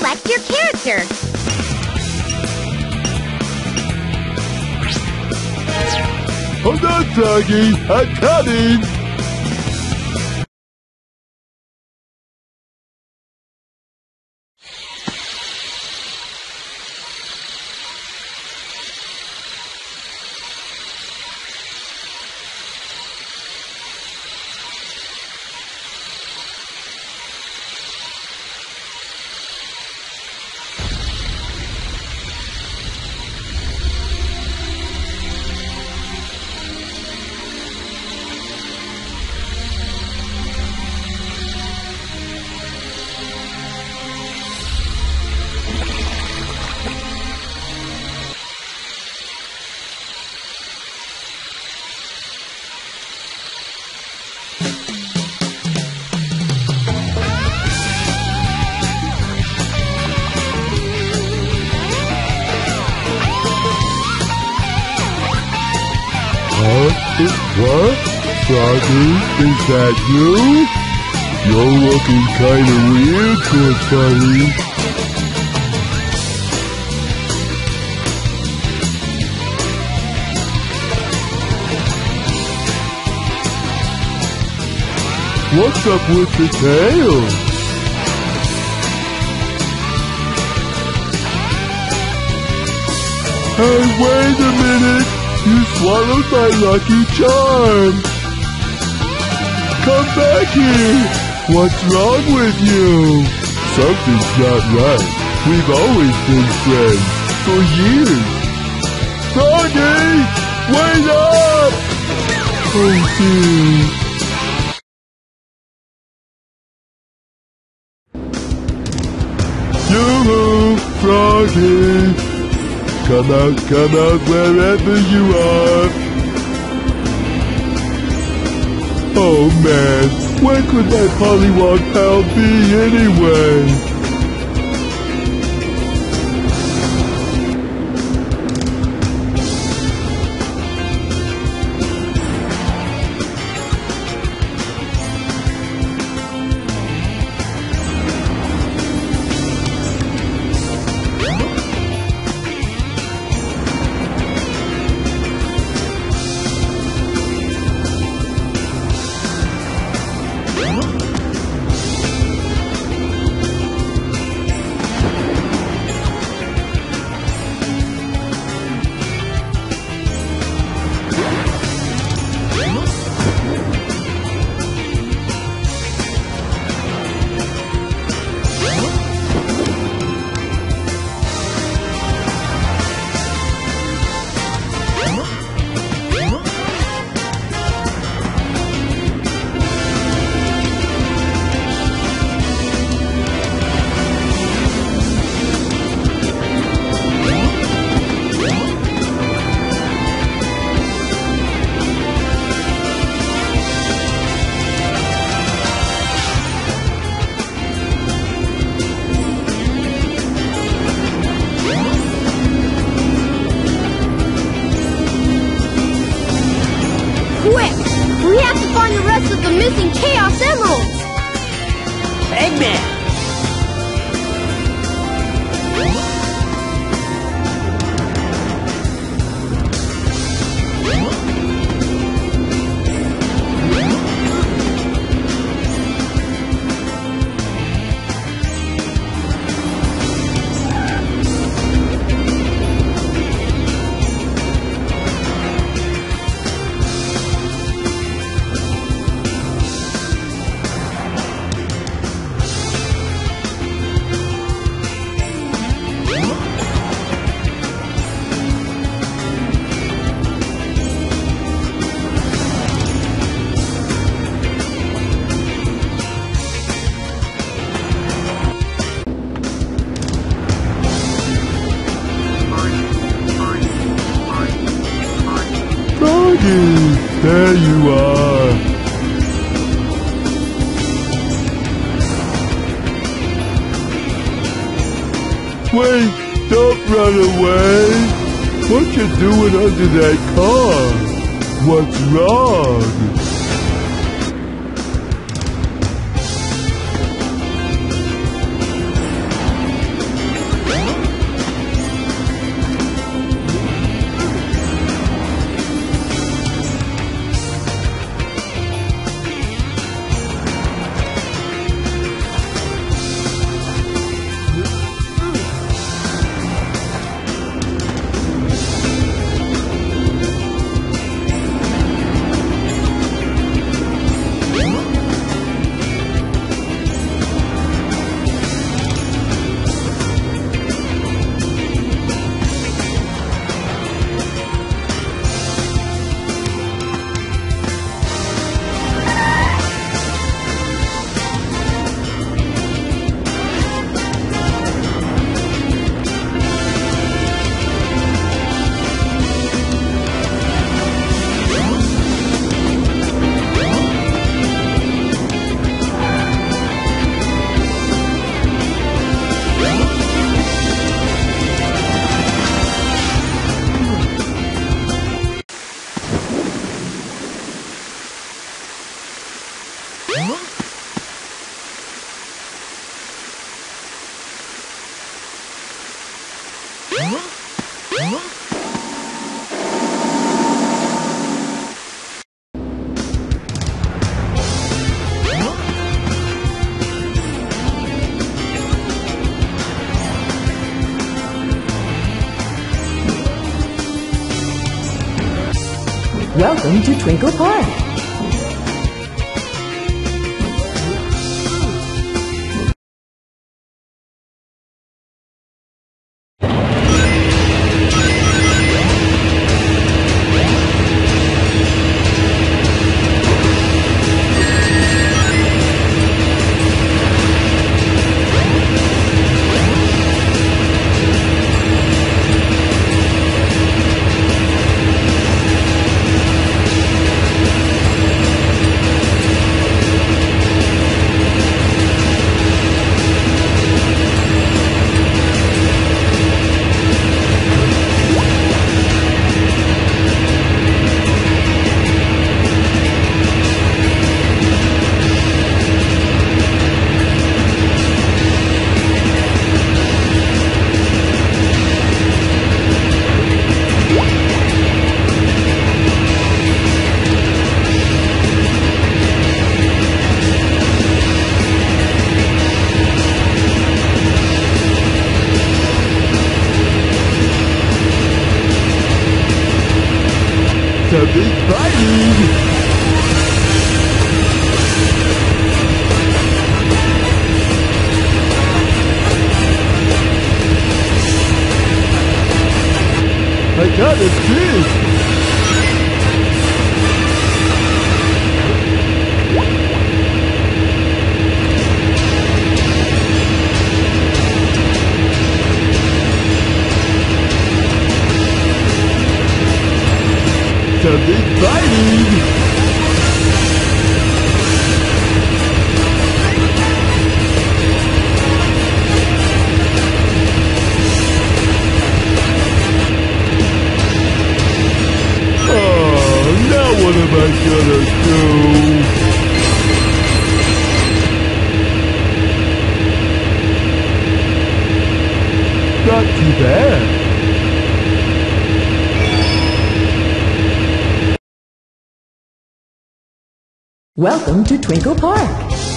select your character. Hold on, Froggy. I'm coming. What? Froggy, is that you? You're looking kinda weird, good buddy. What's up with the tail? Hey, wait a minute! You swallowed my lucky charm! Come back here! What's wrong with you? Something's not right. We've always been friends for years. Froggy! Wait up! Oh dear. Yoo-hoo, Froggy! Come out wherever you are. Oh man, where could my pollywog pal be anyway? The missing Chaos Emeralds! Eggman! There you are. Wait, don't run away. What you doing under that car? What's wrong? Welcome to Twinkle Park. Something's biting! I got a fish! Something's biting! Oh, now what am I gonna do? Not too bad. Welcome to Twinkle Park.